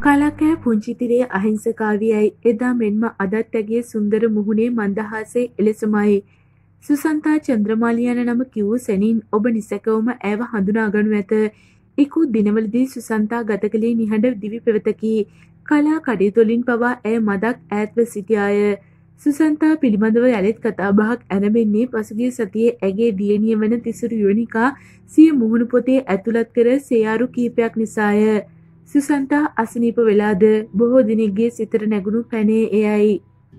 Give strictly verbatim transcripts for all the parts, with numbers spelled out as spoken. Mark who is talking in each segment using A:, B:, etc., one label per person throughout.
A: කලකෑ පුංචිතිරේ අහිංසකාවියයි එදා මෙන්ම අදත් ඇගේ සුන්දර මුහුණේ මන්දහාසේ එලෙසමයි. සුසන්තා චන්ද්‍රමාලි යන නම කිවූ සැනින් ඔබ නිසැකවම ඇව හඳුනාගනු ඇත. ඉකුත් දිනවලදී සුසන්තා ගත කළේ නිහඬ දිවි පෙවතකි. කලා කඩයුතුවලින් පවා ඇය මදක් ඈත්ව සිටියාය. සුසන්තා පිළිබඳව යළිත් කතාබහක් ඇරඹෙන්නේ පසුගිය සතියේ ඇගේ දියණිය වන තිසුරු යුවනිකා සිය මුහුණු පොතේ ඇතුළත් කර සේයාරු කීපයක් නිසාය. සුසන්තා අසනීප වෙලාද බොහෝ දිනෙකගේ සිතට නැගුණු පැනේ එයයි.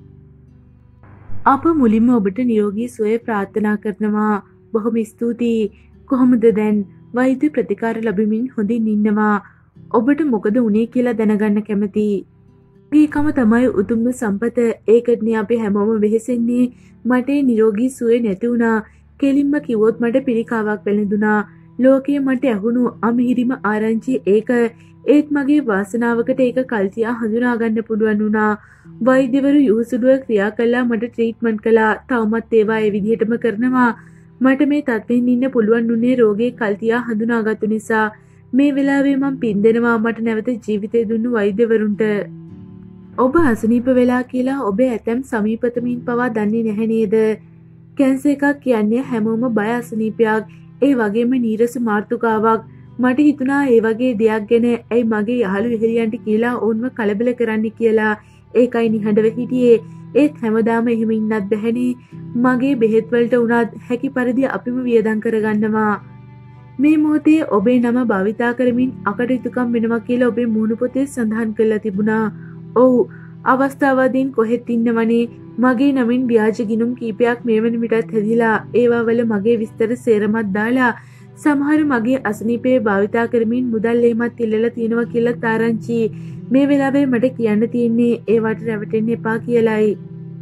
A: අප මුලින්ම ඔබට නිරෝගී සුවය ප්‍රාර්ථනා කරනවා. බොහොම ස්තුතියි. කොහොමද දැන්? වෛද්‍ය ප්‍රතිකාර ලැබමින් හොඳින් ඉන්නවා. ඔබට මොකද වුනේ කියලා දැනගන්න කැමතියි. ඒකම තමයි උතුම්ම සම්පත. ඒකටනේ අපි හැමෝම වෙහෙසෙන්නේ. මට නිරෝගී සුවය නැති වුණා. කෙලින්ම කිව්වොත් මට පිළිකාවක් වැළඳුණා. ලෝකයේ මට ඇහුණු අමිහිරිම ආරංචි ඒක. ඒත් මගේ වාසනාවකට ඒක කල්තියා හඳුනා ගන්න පුළුවන් වුණා. වෛද්‍යවරු යොහුසුලුව ක්‍රියා කළා මට ට්‍රීට්මන්ට් කළා. තවමත් ඒවා ඒ විදිහටම කරනවා. මට මේ තත්ත්වෙන් ඉන්න පුළුවන් උනේ රෝගේ කල්තියා හඳුනාගත්තු නිසා. මේ වෙලාවේ මම පින් දෙනවා මට නැවත ජීවිතය දුන්නු වෛද්‍යවරුන්ට. ඔබ අසනීප වෙලා කියලා ඔබ ඇතැම් සමීපතමින් පවා දන්නේ නැහැ නේද? කැන්සර් එකක් කියන්නේ හැමෝම බය අසනීපයක්. ඒ වගේම නීරස මාර්තුකාවක්. මට හිතුණා ඒ වගේ දෙයක් ගැන ඇයි මගේ යහළු ඉහෙලියන්ට කියලා ඕන්ව කලබල කරන්න කියලා. ඒකයි නිහඬව හිටියේ. ඒත් හැමදාම එහෙම ඉන්නත් බැහැනේ. මගේ බෙහෙත් වලට උනත් හැකි පරිදි අපිම වියදම් කරගන්නවා. මේ මොහොතේ ඔබේ නම භාවිතා කරමින් අකටයුතුකම් වෙනවා කියලා ඔබේ මුහුණු පොතේ සඳහන් කරලා තිබුණා. ඔව් අවස්ථාවදීන් කොහෙත් ඉන්නවනේ. මගේ නමින් ව්‍යාජ ගිණුම් කීපයක් මේ වන විටත් හැදිලා ඒවා වල මගේ විස්තර සේරමත් දාලා සමහර මගේ අසනීපේ භාවිතා කරමින් මුදල් එහෙමත් ඉල්ලලා තියෙනවා කියලා තාරංචි. මේ වෙලාවේ මට කියන්න තියෙන්නේ ඒවට රැවටෙන්න එපා කියලායි.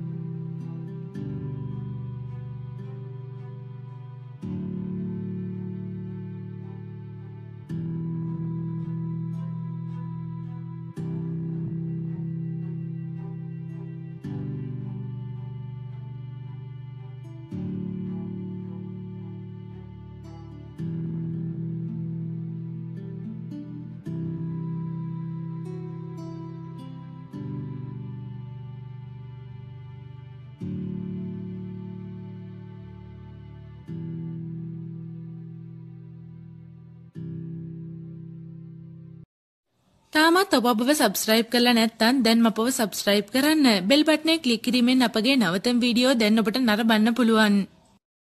A: තාමත් ඔබ අපව සබ්ස්ක්‍රයිබ් කරලා නැත්නම් දැන් අපව සබ්ස්ක්‍රයිබ් කරන්න. බෙල් බටනේ ක්ලික් කිරීමෙන් අපගේ නවතම වීඩියෝ දැන් ඔබට නරඹන්න පුළුවන්.